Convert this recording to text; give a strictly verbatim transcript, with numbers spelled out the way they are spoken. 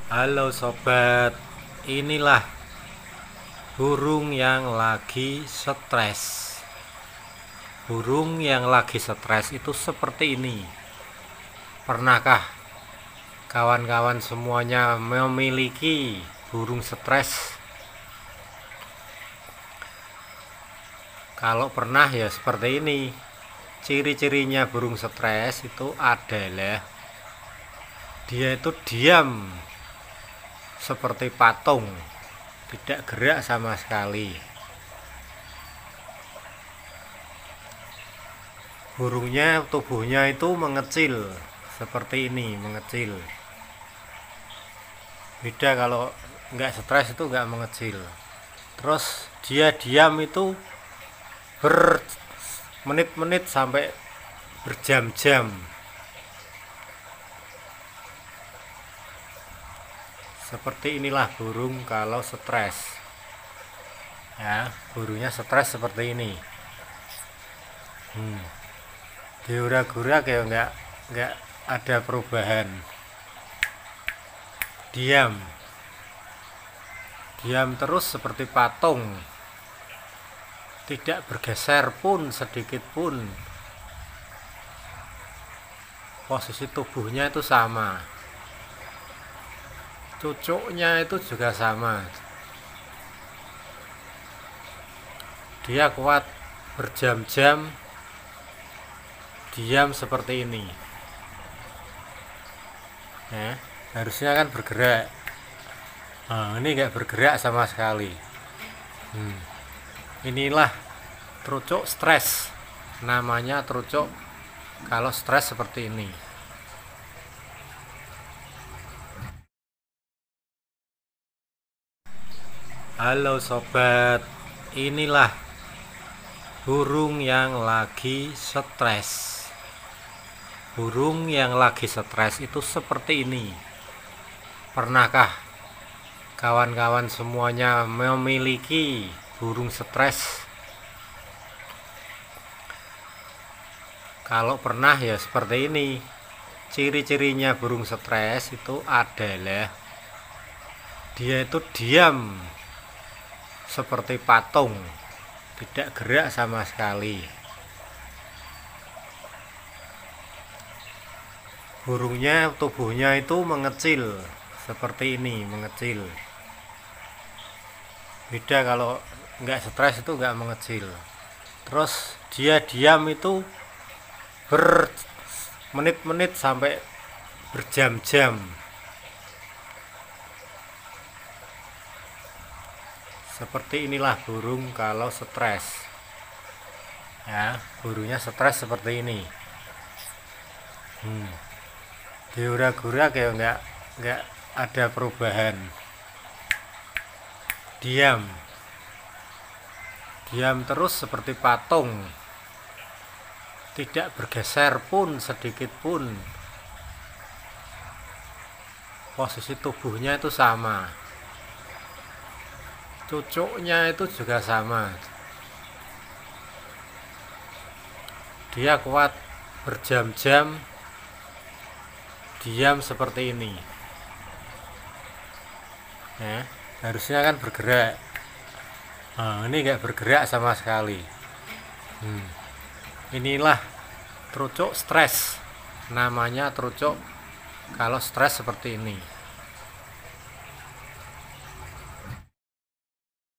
Halo sobat, inilah burung yang lagi stres. Burung yang lagi stres itu seperti ini. Pernahkah kawan-kawan semuanya memiliki burung stres? Kalau pernah ya seperti ini. Ciri-cirinya burung stres itu adalah dia itu diam seperti patung, tidak gerak sama sekali. Burungnya tubuhnya itu mengecil seperti ini, mengecil. Beda kalau nggak stres itu nggak mengecil. Terus dia diam itu bermenit-menit sampai berjam-jam. Seperti inilah burung kalau stres. Ya, burungnya stres seperti ini. Hmm. Diurak-urak ya nggak nggak ada perubahan. Diam. Diam terus seperti patung. Tidak bergeser pun sedikit pun. Posisi tubuhnya itu sama. Cucuknya itu juga sama. Dia kuat berjam-jam diam seperti ini. Ya, harusnya kan bergerak. Nah, ini nggak bergerak sama sekali. Hmm. Inilah trucuk stres. Namanya trucuk kalau stres seperti ini. Halo sobat, inilah burung yang lagi stres. Burung yang lagi stres itu seperti ini. Pernahkah kawan-kawan semuanya memiliki burung stres? Kalau pernah ya seperti ini. Ciri-cirinya burung stres itu adalah dia itu diam seperti patung, tidak gerak sama sekali. Burungnya tubuhnya itu mengecil seperti ini, mengecil. Beda kalau nggak stres itu nggak mengecil. Terus dia diam itu bermenit-menit sampai berjam-jam. Seperti inilah burung kalau stres. Ya, burungnya stres seperti ini. Hmm. Diurak-urak ya nggak nggak ada perubahan. Diam. Diam terus seperti patung. Tidak bergeser pun sedikit pun. Posisi tubuhnya itu sama. Cucuknya itu juga sama. Dia kuat berjam-jam diam seperti ini. Ya, harusnya kan bergerak. Nah, ini nggak bergerak sama sekali. Hmm. Inilah trucuk stres. Namanya trucuk kalau stres seperti ini.